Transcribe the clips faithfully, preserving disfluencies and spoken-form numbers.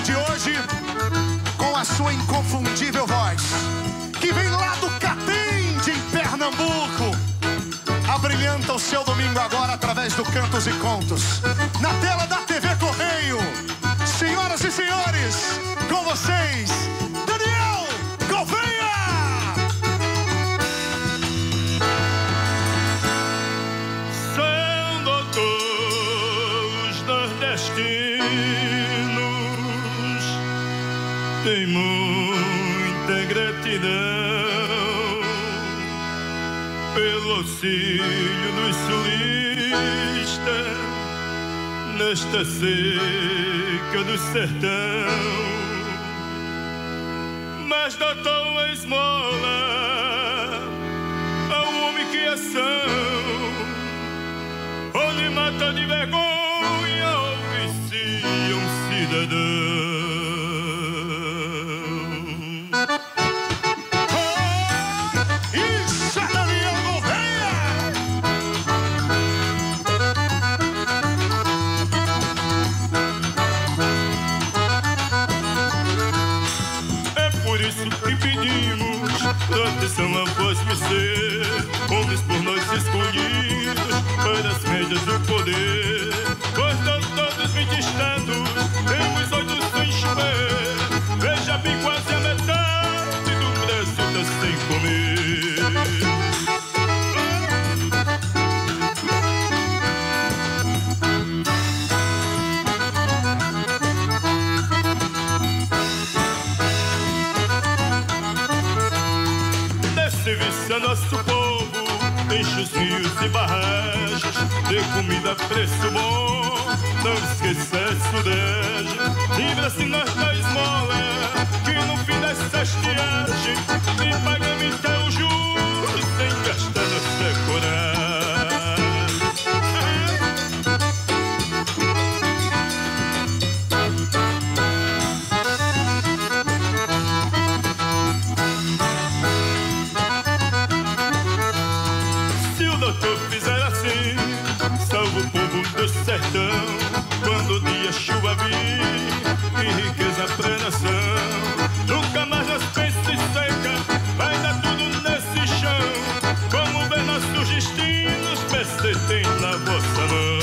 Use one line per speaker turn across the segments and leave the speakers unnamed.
de hoje com a sua inconfundível voz, que vem lá do Catende, em Pernambuco. Abrilhanta o seu domingo agora através do Cantos e Contos, na tela da T V Correio. Senhoras e senhores, com vocês, Daniel Gouveia!
São doutores nordestinos, tem muita gratidão pelo auxílio dos sulistas nesta seca do sertão. Mas doutor a esmola ao homem que ação, ou lhe mata de vergonha ou vicia um cidadão. Proteção após você, homens por nós escolhidos para as médias do poder. Pois não todos vinte estados temos oito sem chover. Veja bem, quase a metade do Brasil tá sem comer. Serviço nosso povo, enche os rios e barragens de comida a preço bom. Não esqueça o Sudeste, livra-se nós da esmola, que no fim dessa estiagem me pagamento é o juros sem gastar nossa coragem. Quando o dia chuva vir e riqueza pra nação, nunca mais as pensas seca, vai dar tudo nesse chão. Como ver nossos destinos, P C tem na vossa mão.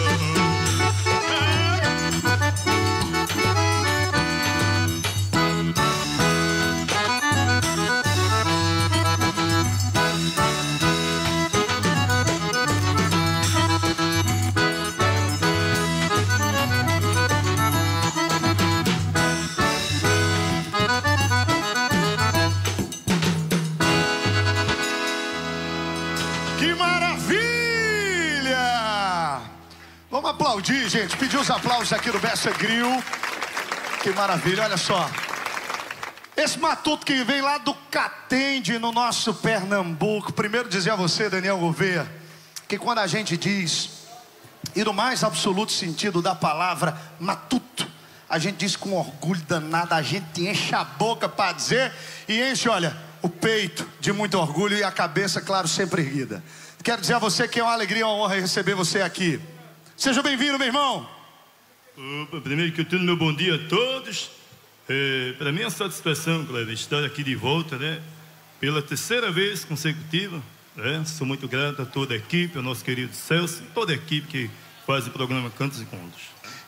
Aplaudir, gente, pedir os aplausos aqui do Bessa Grill. Que maravilha, olha só. Esse matuto que vem lá do Catende, no nosso Pernambuco. Primeiro dizer a você, Daniel Gouveia, que quando a gente diz, e no mais absoluto sentido da palavra matuto, a gente diz com orgulho danado, a gente enche a boca para dizer, e enche, olha, o peito de muito orgulho e a cabeça, claro, sempre erguida. Quero dizer a você que é uma alegria e uma honra receber você aqui. Seja bem-vindo, meu irmão.
Opa, primeiro que tudo, meu bom dia a todos. É, para mim é uma satisfação, Cleber, estar aqui de volta, né? Pela terceira vez consecutiva, né? Sou muito grato a toda a equipe, ao nosso querido Celso, toda a equipe que faz o programa Cantos e Contos.